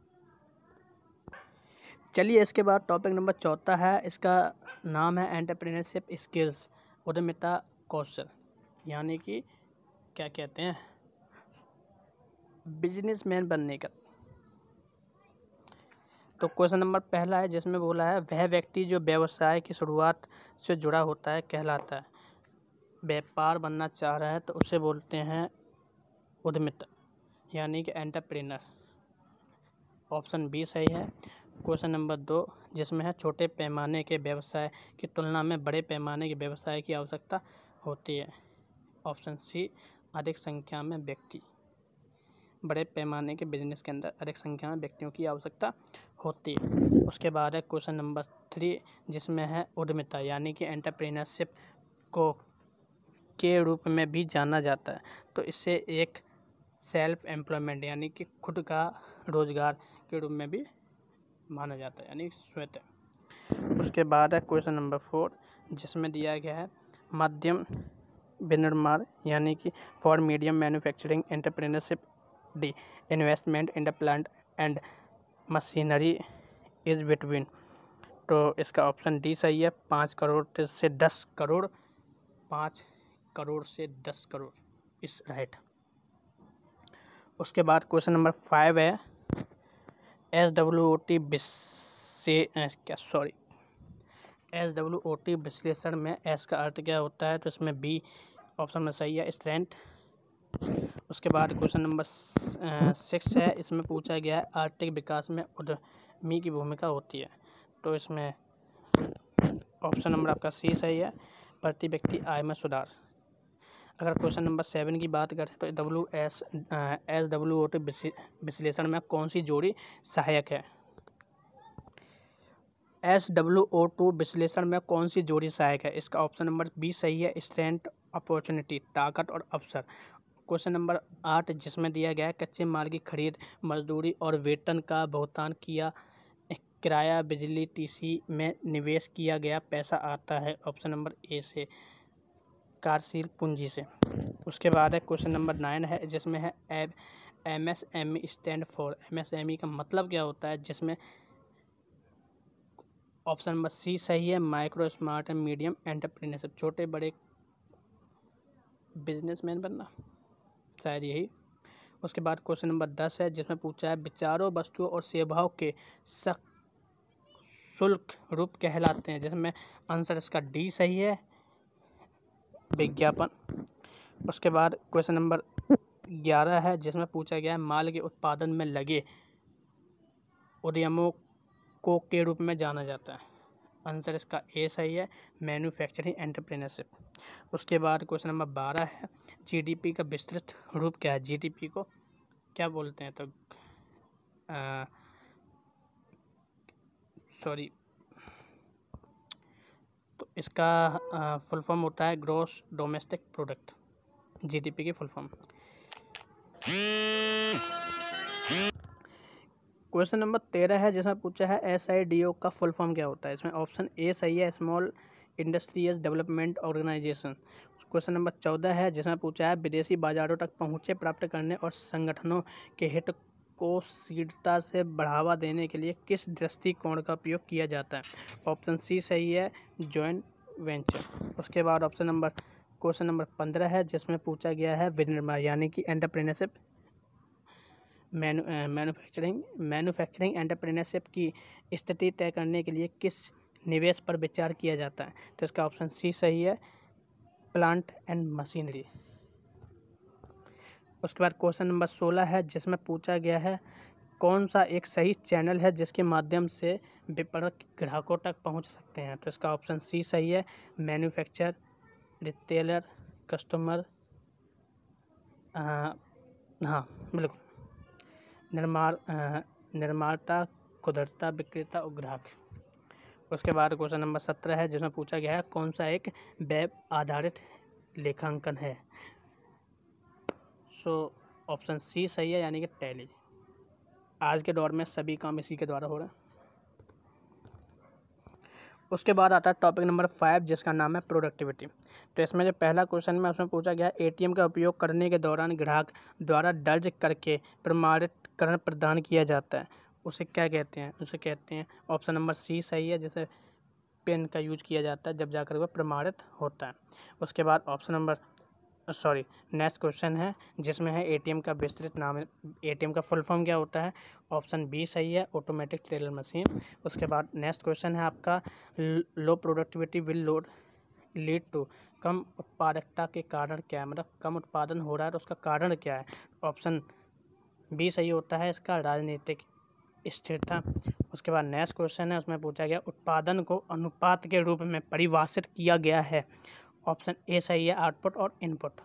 चलिए इसके बाद टॉपिक नंबर चौथा है, इसका नाम है एंटरप्रेन्योरशिप स्किल्स, उद्यमिता कौशल, यानी कि क्या कहते हैं, बिजनेसमैन बनने का। तो क्वेश्चन नंबर पहला है जिसमें बोला है वह व्यक्ति जो व्यवसाय की शुरुआत से जुड़ा होता है कहलाता है। व्यापार बनना चाह रहा है तो उसे बोलते हैं उद्यमिता, यानी कि एंटरप्रेन्योर। ऑप्शन बी सही है। क्वेश्चन नंबर दो जिसमें है छोटे पैमाने के व्यवसाय की तुलना में बड़े पैमाने के व्यवसाय की आवश्यकता होती है। ऑप्शन सी अधिक संख्या में व्यक्ति, बड़े पैमाने के बिजनेस के अंदर अधिक संख्या में व्यक्तियों की आवश्यकता होती है। उसके बाद है क्वेश्चन नंबर थ्री जिसमें है उद्यमिता, यानी कि एंटरप्रेन्योरशिप को के रूप में भी जाना जाता है, तो इसे एक सेल्फ एम्प्लॉयमेंट यानी कि खुद का रोजगार के रूप में भी माना जाता है, यानी स्वतः। उसके बाद है क्वेश्चन नंबर फोर जिसमें दिया गया है मध्यम विनिर्माण, यानी कि for medium manufacturing entrepreneurship the investment in the plant and machinery is between. तो इसका ऑप्शन डी सही है, पाँच करोड़ से दस करोड़ पाँच करोड़ से दस करोड़ इस राइट। उसके बाद क्वेश्चन नंबर फाइव है एस डब्ल्यू ओ टी विश्ले क्या sorry S W O T विश्लेषण में एस का अर्थ क्या होता है? तो इसमें बी ऑप्शन में सही है, स्ट्रेंथ। उसके बाद क्वेश्चन नंबर सिक्स है, इसमें पूछा गया है आर्थिक विकास में उद्यमी की भूमिका होती है, तो इसमें ऑप्शन नंबर आपका सी सही है, प्रति व्यक्ति आय में सुधार। अगर क्वेश्चन नंबर सेवन की बात करें तो W S S W O T विश्लेषण में कौन सी जोड़ी सहायक है? एस डब्ल्यू ओ टू विश्लेषण में कौन सी जोड़ी सहायक है? इसका ऑप्शन नंबर बी सही है, स्ट्रेंथ, अपॉर्चुनिटी, ताकत और अवसर। क्वेश्चन नंबर आठ जिसमें दिया गया है कच्चे माल की खरीद, मजदूरी और वेतन का भुगतान किया किराया, बिजली, टीसी में निवेश किया गया पैसा आता है। ऑप्शन नंबर ए से कार्यशील पूंजी से। उसके बाद है क्वेश्चन नंबर नाइन है जिसमें है M S M E stand for. M S M E का मतलब क्या होता है? जिसमें ऑप्शन नंबर सी सही है, micro small and medium entrepreneurship, छोटे बड़े बिजनेसमैन बनना, शायद यही। उसके बाद क्वेश्चन नंबर दस है जिसमें पूछा है विचारों, वस्तुओं और सेवाओं के शुल्क रूप कहलाते हैं, जिसमें आंसर इसका डी सही है, विज्ञापन। उसके बाद क्वेश्चन नंबर ग्यारह है जिसमें पूछा गया है माल के उत्पादन में लगे उद्यमों को के रूप में जाना जाता है। आंसर इसका ए सही है, मैन्युफैक्चरिंग एंटरप्रेन्योरशिप। उसके बाद क्वेश्चन नंबर बारह है जीडीपी का विस्तृत रूप क्या है? जीडीपी को क्या बोलते हैं? तो सॉरी तो इसका फुल फॉर्म होता है ग्रॉस डोमेस्टिक प्रोडक्ट, जीडीपी की फुल फॉर्म। क्वेश्चन नंबर तेरह है जिसमें पूछा है एस आई डी ओ का फुल फॉर्म क्या होता है? इसमें ऑप्शन ए सही है, small industries development organisation. Question number चौदह है जिसमें पूछा है विदेशी बाजारों तक पहुँचे प्राप्त करने और संगठनों के हित को शीघ्रता से बढ़ावा देने के लिए किस दृष्टिकोण का उपयोग किया जाता है? ऑप्शन सी सही है, जॉइंट वेंचर। उसके बाद ऑप्शन नंबर क्वेश्चन नंबर पंद्रह है जिसमें पूछा गया है विनिर्माण, यानी कि एंटरप्रेन्योरशिप मैन्युफैक्चरिंग मैन्युफैक्चरिंग एंटरप्रेन्योरशिप की स्थिति तय करने के लिए किस निवेश पर विचार किया जाता है? तो इसका ऑप्शन सी सही है, प्लांट एंड मशीनरी। उसके बाद क्वेश्चन नंबर सोलह है जिसमें पूछा गया है कौन सा एक सही चैनल है जिसके माध्यम से विपणक ग्राहकों तक पहुंच सकते हैं? तो इसका ऑप्शन सी सही है, मैन्युफैक्चर, रिटेलर, कस्टमर हाँ बिल्कुल, निर्माण निर्माता, खुदरता, विक्रेता और ग्राहक। उसके बाद क्वेश्चन नंबर सत्रह है जिसमें पूछा गया है कौन सा एक वेब आधारित लेखांकन है। सो ऑप्शन सी सही है, यानी कि टैली। आज के दौर में सभी काम इसी के द्वारा हो रहे हैं। उसके बाद आता है टॉपिक नंबर फाइव जिसका नाम है प्रोडक्टिविटी। तो इसमें जो पहला क्वेश्चन में उसमें पूछा गया है एटीएम का उपयोग करने के दौरान ग्राहक द्वारा दर्ज करके प्रमाणीकरण प्रदान किया जाता है, उसे क्या कहते हैं? उसे कहते हैं, ऑप्शन नंबर सी सही है, जैसे पेन का यूज किया जाता है जब जाकर वह प्रमाणित होता है। उसके बाद option number sorry next question है जिसमें है एटीएम का विस्तृत नाम, एटीएम का फुल फॉर्म क्या होता है? ऑप्शन बी सही है, ऑटोमेटिक टेलर मशीन। उसके बाद नेक्स्ट क्वेश्चन है आपका low productivity will load lead to, कम उत्पादकता के कारण क्या है, मतलब कम उत्पादन हो रहा है तो उसका कारण क्या है? ऑप्शन बी सही होता है इसका, राजनीतिक स्थिरता। उसके बाद नेक्स्ट क्वेश्चन है उसमें पूछा गया उत्पादन को अनुपात के रूप में परिभाषित किया गया है। ऑप्शन ए सही है, आउटपुट और इनपुट।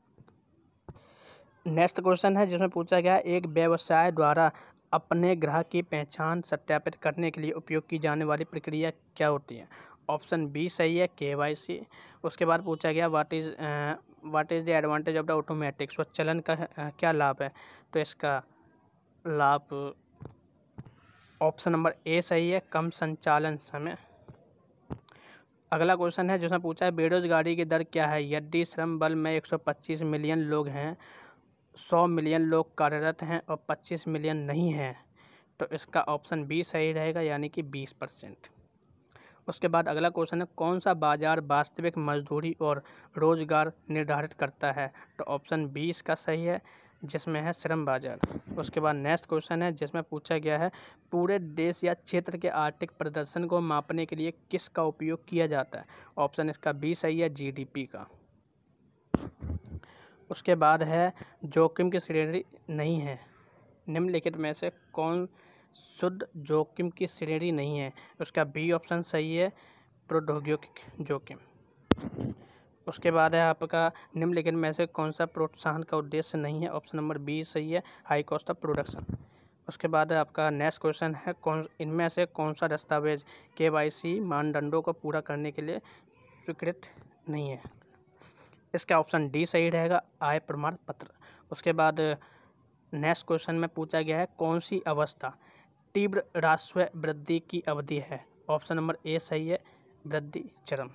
नेक्स्ट क्वेश्चन है जिसमें पूछा गया एक व्यवसाय द्वारा अपने ग्राहक की पहचान सत्यापित करने के लिए उपयोग की जाने वाली प्रक्रिया क्या होती है? ऑप्शन बी सही है, केवाईसी। उसके बाद पूछा गया what is what is the advantage of the automatic, स्वचालन का uh, क्या लाभ है? तो इसका लाभ ऑप्शन नंबर ए सही है, कम संचालन समय। अगला क्वेश्चन है जिसमें पूछा है बेरोजगारी की दर क्या है यदि श्रम बल में एक सौ पच्चीस मिलियन लोग हैं, सौ मिलियन लोग कार्यरत हैं और पच्चीस मिलियन नहीं हैं? तो इसका ऑप्शन बी सही रहेगा, यानी कि बीस परसेंट। उसके बाद अगला क्वेश्चन है कौन सा बाजार वास्तविक मजदूरी और रोजगार निर्धारित करता है? तो ऑप्शन बी इसका सही है, जिसमें है श्रम बाजार। उसके बाद नेक्स्ट क्वेश्चन है जिसमें पूछा गया है पूरे देश या क्षेत्र के आर्थिक प्रदर्शन को मापने के लिए किसका उपयोग किया जाता है? ऑप्शन इसका बी सही है, जीडीपी का। उसके बाद है जोखिम की श्रेणी नहीं है, निम्नलिखित में से कौन शुद्ध जोखिम की श्रेणी नहीं है? उसका बी ऑप्शन सही है, प्रौद्योगिक जोखिम। उसके बाद है आपका निम्नलिखित में से कौन सा प्रोत्साहन का उद्देश्य नहीं है? ऑप्शन नंबर बी सही है, हाई कॉस्ट ऑफ प्रोडक्शन। उसके बाद है आपका नेक्स्ट क्वेश्चन है कौन इनमें से कौन सा दस्तावेज केवाईसी मानदंडों को पूरा करने के लिए स्वीकृत नहीं है? इसका ऑप्शन डी सही रहेगा, आय प्रमाण पत्र। उसके बाद नेक्स्ट क्वेश्चन में पूछा गया है कौन सी अवस्था तीव्र राजस्व वृद्धि की अवधि है? ऑप्शन नंबर ए सही है, वृद्धि चरम।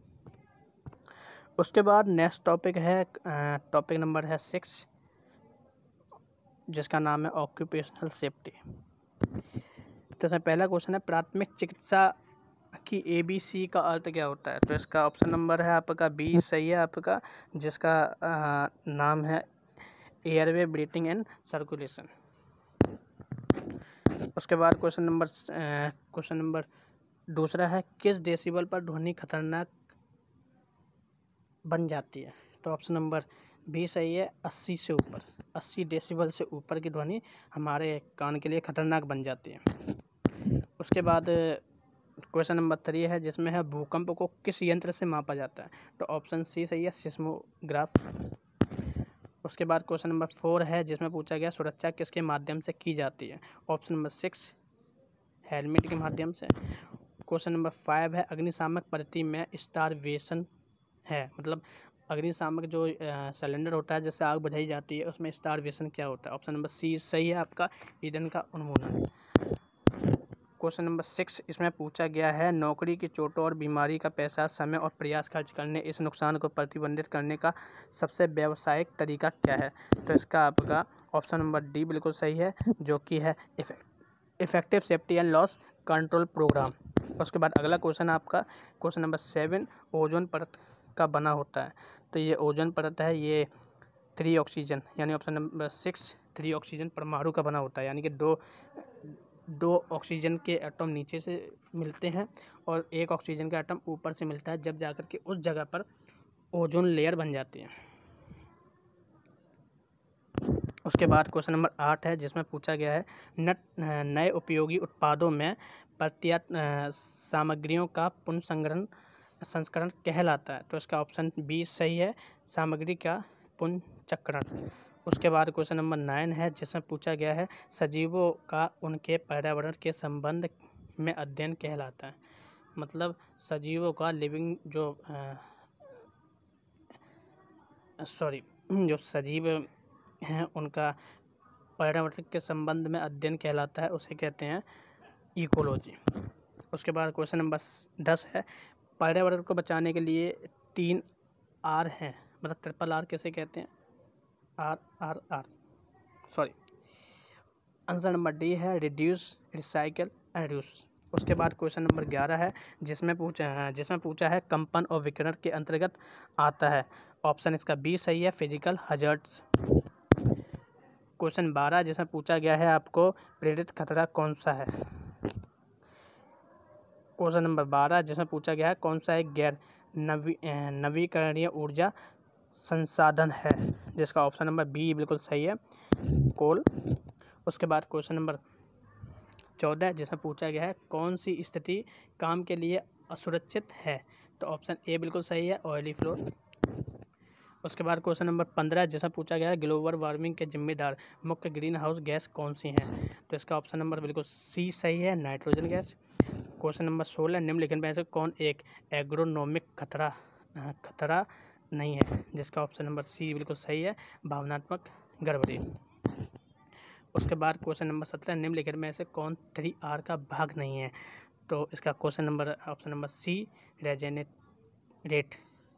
उसके बाद नेक्स्ट टॉपिक है टॉपिक नंबर है सिक्स जिसका नाम है ऑक्यूपेशनल सेफ्टी। तो इसमें पहला क्वेश्चन है प्राथमिक चिकित्सा की ए बी सी का अर्थ क्या होता है? तो इसका ऑप्शन नंबर है आपका बी सही है आपका, जिसका आ, नाम है एयरवे ब्रीथिंग एंड सर्कुलेशन। उसके बाद क्वेश्चन नंबर क्वेश्चन नंबर दूसरा है किस डेसिबल पर ध्वनि खतरनाक बन जाती है? तो ऑप्शन नंबर बी सही है, अस्सी से ऊपर, अस्सी डेसिबल से ऊपर की ध्वनि हमारे कान के लिए खतरनाक बन जाती है। उसके बाद क्वेश्चन नंबर थ्री है जिसमें है भूकंप को किस यंत्र से मापा जाता है? तो ऑप्शन सी सही है, सिस्मोग्राफ। उसके बाद क्वेश्चन नंबर फोर है जिसमें पूछा गया सुरक्षा किसके माध्यम से की जाती है? ऑप्शन नंबर सिक्स, हेलमेट के माध्यम से। क्वेश्चन नंबर फाइव है अग्निशामक पद्धति में स्टारवेशन है, मतलब अग्निशामक जो सिलेंडर होता है जिससे आग बुझाई जाती है उसमें स्टारवेशन क्या होता है? ऑप्शन नंबर सी सही है आपका, ईंधन का उन्मूलन। क्वेश्चन नंबर सिक्स इसमें पूछा गया है नौकरी की चोटों और बीमारी का पैसा, समय और प्रयास खर्च करने इस नुकसान को प्रतिबंधित करने का सबसे व्यावसायिक तरीका क्या है? तो इसका आपका ऑप्शन नंबर डी बिल्कुल सही है, जो कि है effective safety and loss control programme. उसके बाद अगला क्वेश्चन आपका क्वेश्चन नंबर सेवन ओजोन परत का बना होता है। तो ये ओजोन परत है ये थ्री ऑक्सीजन यानी option number six three oxygen परमाणु का बना होता है, यानी कि दो दो ऑक्सीजन के एटम नीचे से मिलते हैं और एक ऑक्सीजन का एटम ऊपर से मिलता है, जब जाकर के उस जगह पर ओजोन लेयर बन जाती है। उसके बाद क्वेश्चन नंबर आठ है जिसमें पूछा गया है नए उपयोगी उत्पादों में प्रत्यात सामग्रियों का पुनर्संग्रहण संस्करण कहलाता है। तो इसका ऑप्शन बी सही है, सामग्री का पुनर्चक्रण। उसके बाद क्वेश्चन नंबर नाइन है जिसमें पूछा गया है सजीवों का उनके पर्यावरण के संबंध में अध्ययन कहलाता है। मतलब सजीवों का लिविंग जो सॉरी जो सजीव हैं उनका पर्यावरण के संबंध में अध्ययन कहलाता है, उसे कहते हैं इकोलॉजी। उसके बाद क्वेश्चन नंबर दस है पर्यावरण को बचाने के लिए तीन आर हैं, मतलब ट्रिपल आर कैसे कहते हैं, R R R sorry. Answer number D है रिड्यूस, रिसाइकल एंड रीयूज। उसके बाद क्वेश्चन नंबर ग्यारह है जिसमें पूछा है जिसमें पूछा है कंपन और विकिरण के अंतर्गत आता है। ऑप्शन इसका बी सही है, फिजिकल हजार्ड्स। क्वेश्चन बारह जिसमें पूछा गया है आपको प्रेरित खतरा कौन सा है। क्वेश्चन नंबर बारह जिसमें पूछा गया है कौन सा एक गैर नवी नवीकरणीय ऊर्जा संसाधन है, जिसका ऑप्शन नंबर बी बिल्कुल सही है, कोल। उसके बाद क्वेश्चन नंबर चौदह जिसमें पूछा गया है कौन सी स्थिति काम के लिए असुरक्षित है, तो ऑप्शन ए बिल्कुल सही है, ऑयली फ्लोर। उसके बाद क्वेश्चन नंबर पंद्रह जिसमें पूछा गया है ग्लोबल वार्मिंग के जिम्मेदार मुख्य ग्रीन हाउस गैस कौन सी हैं, तो इसका ऑप्शन नंबर बिल्कुल सी सही है, नाइट्रोजन गैस। क्वेश्चन नंबर सोलह निम्नलिखित में से कौन एक एग्रोनॉमिक खतरा खतरा नहीं है, जिसका ऑप्शन नंबर सी बिल्कुल सही है, भावनात्मक गड़बड़ी। उसके बाद क्वेश्चन नंबर सत्रह निम्नलिखित में से कौन थ्री आर का भाग नहीं है, तो इसका question number option number C regenerate.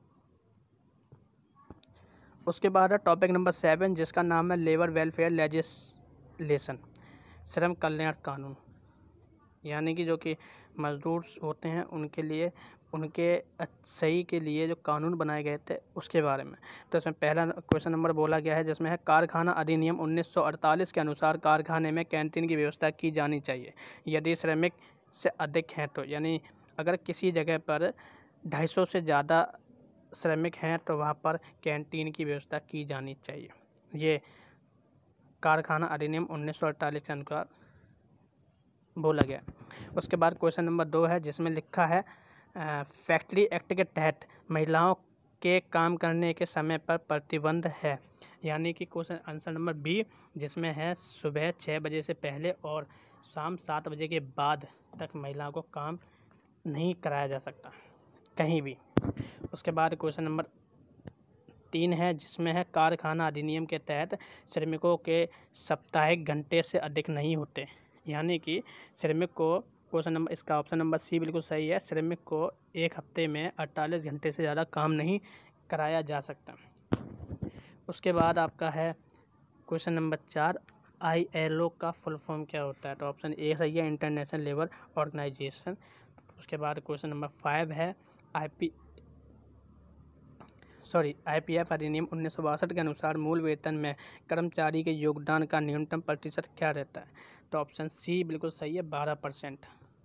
उसके बाद है टॉपिक नंबर सेवन जिसका नाम है लेबर वेलफेयर लेजिस्लेशन, श्रम कल्याण कानून, यानी कि जो कि मजदूर होते हैं उनके लिए उनके सही के लिए जो कानून बनाए गए थे उसके बारे में। तो इसमें पहला क्वेश्चन नंबर बोला गया है जिसमें है कारखाना अधिनियम उन्नीस सौ अड़तालीस के अनुसार कारखाने में कैंटीन की व्यवस्था की जानी चाहिए यदि श्रमिक से अधिक हैं तो, यानी अगर किसी जगह पर ढाई सौ से ज़्यादा श्रमिक हैं तो वहाँ पर कैंटीन की व्यवस्था की जानी चाहिए। ये कारखाना अधिनियम उन्नीस सौ अड़तालीस के अनुसार बोला गया। उसके बाद क्वेश्चन नंबर दो है जिसमें लिखा है फैक्ट्री एक्ट के तहत महिलाओं के काम करने के समय पर प्रतिबंध है, यानी कि क्वेश्चन आंसर नंबर बी जिसमें है सुबह छः बजे से पहले और शाम सात बजे के बाद तक महिलाओं को काम नहीं कराया जा सकता कहीं भी। उसके बाद क्वेश्चन नंबर तीन है जिसमें है कारखाना अधिनियम के तहत श्रमिकों के साप्ताहिक घंटे से अधिक नहीं होते, यानी कि श्रमिक को क्वेश्चन नंबर इसका ऑप्शन नंबर सी बिल्कुल सही है, श्रमिक को एक हफ्ते में अड़तालीस घंटे से ज़्यादा काम नहीं कराया जा सकता। उसके बाद आपका है क्वेश्चन नंबर चार आई एल ओ का फुल फॉर्म क्या होता है, तो ऑप्शन ए सही है, इंटरनेशनल लेबर ऑर्गेनाइजेशन। उसके बाद क्वेश्चन नंबर फाइव है I P sorry I P F अधिनियम उन्नीस सौ बासठ के अनुसार मूल वेतन में कर्मचारी के योगदान का न्यूनतम प्रतिशत क्या रहता है, तो ऑप्शन सी बिल्कुल सही है, बारह परसेंट।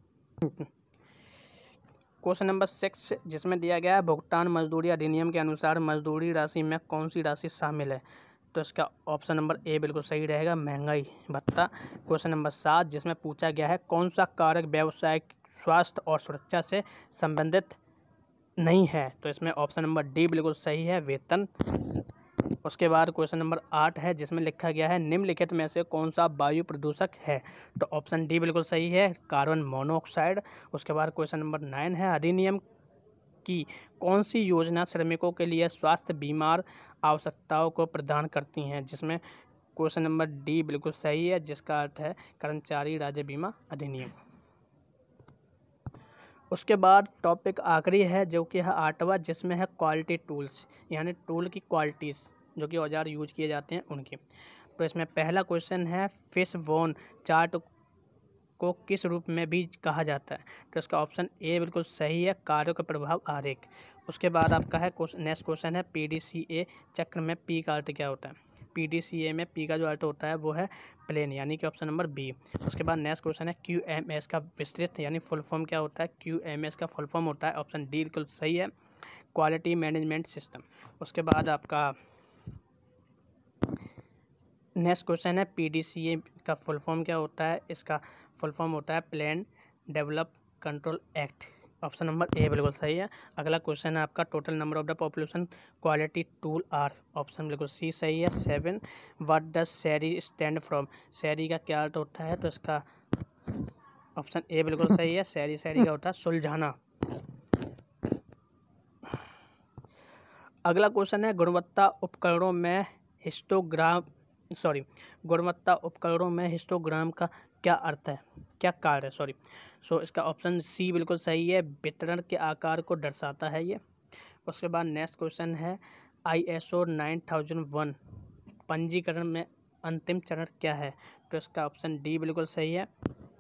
क्वेश्चन नंबर सिक्स जिसमें दिया गया है भुगतान मजदूरी अधिनियम के अनुसार मजदूरी राशि में कौन सी राशि शामिल है, तो इसका ऑप्शन नंबर ए बिल्कुल सही रहेगा, महंगाई भत्ता। क्वेश्चन नंबर सात जिसमें पूछा गया है कौन सा कारक व्यावसायिक स्वास्थ्य और सुरक्षा से संबंधित नहीं है, तो इसमें ऑप्शन नंबर डी बिल्कुल सही है, वेतन। उसके बाद क्वेश्चन नंबर आठ है जिसमें लिखा गया है निम्नलिखित में से कौन सा वायु प्रदूषक है, तो ऑप्शन डी बिल्कुल सही है, कार्बन मोनोऑक्साइड। उसके बाद क्वेश्चन नंबर नाइन है अधिनियम की कौन सी योजना श्रमिकों के लिए स्वास्थ्य बीमार आवश्यकताओं को प्रदान करती हैं, जिसमें क्वेश्चन नंबर डी बिल्कुल सही है, जिसका अर्थ है कर्मचारी राज्य बीमा अधिनियम। उसके बाद टॉपिक आखिरी है जो कि है आठवां जिसमें है क्वालिटी टूल्स, यानी टूल की क्वालिटीज़ जो कि औजार यूज किए जाते हैं उनकी। तो इसमें पहला क्वेश्चन है फिश बोन चार्ट को किस रूप में भी कहा जाता है, तो इसका ऑप्शन ए बिल्कुल सही है, कार्यों का प्रभाव आरेख। उसके बाद आपका है नेक्स्ट क्वेश्चन है पी डी सी ए चक्र में पी का अर्थ क्या होता है, पी डी सी ए में पी का जो अर्थ होता है वो है प्लेन, यानी कि ऑप्शन नंबर बी। उसके बाद next question Q Q M S का विस्तृत यानी फुल फॉर्म क्या होता है, क्यू एम एस का फुल फॉर्म होता है ऑप्शन डी बिल्कुल सही है, क्वालिटी मैनेजमेंट सिस्टम। उसके बाद आपका नेक्स्ट क्वेश्चन है पी डी सी ए का फुल फॉर्म क्या होता है, इसका फुल फॉर्म होता है plan develop control act, option number A बिल्कुल सही है। अगला क्वेश्चन है आपका, total number of the population quality tool are, option बिल्कुल सी सही है, सेवन। व्हाट डज शहरी स्टैंड फ्रॉम, शहरी का क्या अर्थ होता है, तो इसका ऑप्शन ए बिल्कुल सही है, शहरी शहरी का होता है सुलझाना। अगला क्वेश्चन है, गुणवत्ता उपकरणों में हिस्टोग्राम सॉरी गुणवत्ता उपकरणों में हिस्टोग्राम का क्या अर्थ है, क्या कार्य है सॉरी सो इसका ऑप्शन सी बिल्कुल सही है, वितरण के आकार को दर्शाता है ये। उसके बाद नेक्स्ट क्वेश्चन है, I S O nine thousand one पंजीकरण में अंतिम चरण क्या है, तो इसका ऑप्शन डी बिल्कुल सही है,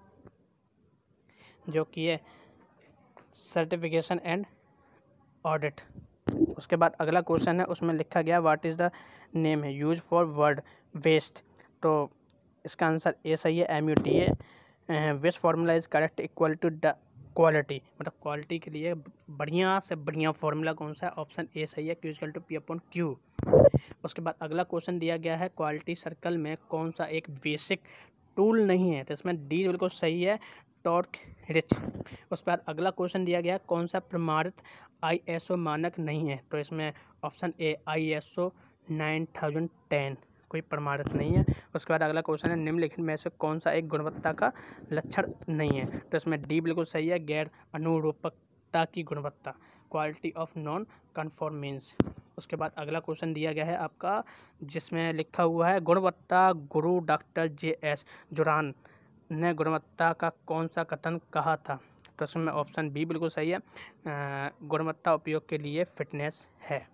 जो कि है सर्टिफिकेशन एंड ऑडिट। उसके बाद अगला क्वेश्चन है, उसमें लिखा गया व्हाट इज़ द नेम है यूज फॉर वर्ड वेस्ट, तो इसका आंसर ए सही है, M U T A. Which formula is correct equal to the quality, मतलब क्वालिटी के लिए बढ़िया से बढ़िया फार्मूला कौन सा है, ऑप्शन ए सही है, Q equal to P upon Q. उसके बाद अगला क्वेश्चन दिया गया है, क्वालिटी सर्कल में कौन सा एक बेसिक टूल नहीं है, तो इसमें डी बिल्कुल सही है, टॉर्क रिच। उसके बाद अगला क्वेश्चन दिया गया, कौन सा प्रमाणित आई एस ओ मानक नहीं है, तो इसमें option A I S O nine thousand ten कोई प्रमाणित नहीं है। उसके बाद अगला क्वेश्चन है, निम्नलिखित में से कौन सा एक गुणवत्ता का लक्षण नहीं है, तो इसमें डी बिल्कुल सही है, गैर अनुरूपकता की गुणवत्ता, क्वालिटी ऑफ नॉन कन्फॉर्मेंस। उसके बाद अगला क्वेश्चन दिया गया है आपका, जिसमें लिखा हुआ है, गुणवत्ता गुरु डॉक्टर जे एस जुरान ने गुणवत्ता का कौन सा कथन कहा था, तो इसमें ऑप्शन बी बिल्कुल सही है, गुणवत्ता उपयोग के लिए फिटनेस है।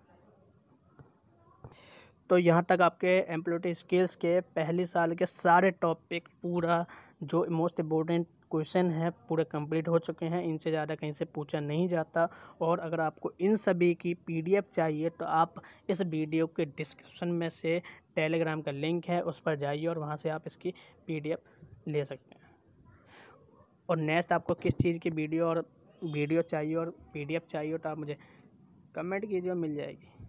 तो यहाँ तक आपके एम्प्लॉयबिलिटी स्किल्स के पहले साल के सारे टॉपिक, पूरा जो मोस्ट इम्पोर्टेंट क्वेश्चन है पूरे कंप्लीट हो चुके हैं, इनसे ज़्यादा कहीं से पूछा नहीं जाता। और अगर आपको इन सभी की पीडीएफ चाहिए तो आप इस वीडियो के डिस्क्रिप्शन में से टेलीग्राम का लिंक है, उस पर जाइए और वहाँ से आप इसकी पीडीएफ ले सकते हैं। और नेक्स्ट आपको किस चीज़ की वीडियो और वीडियो चाहिए और पीडीएफ चाहिए तो आप मुझे कमेंट कीजिए, मिल जाएगी।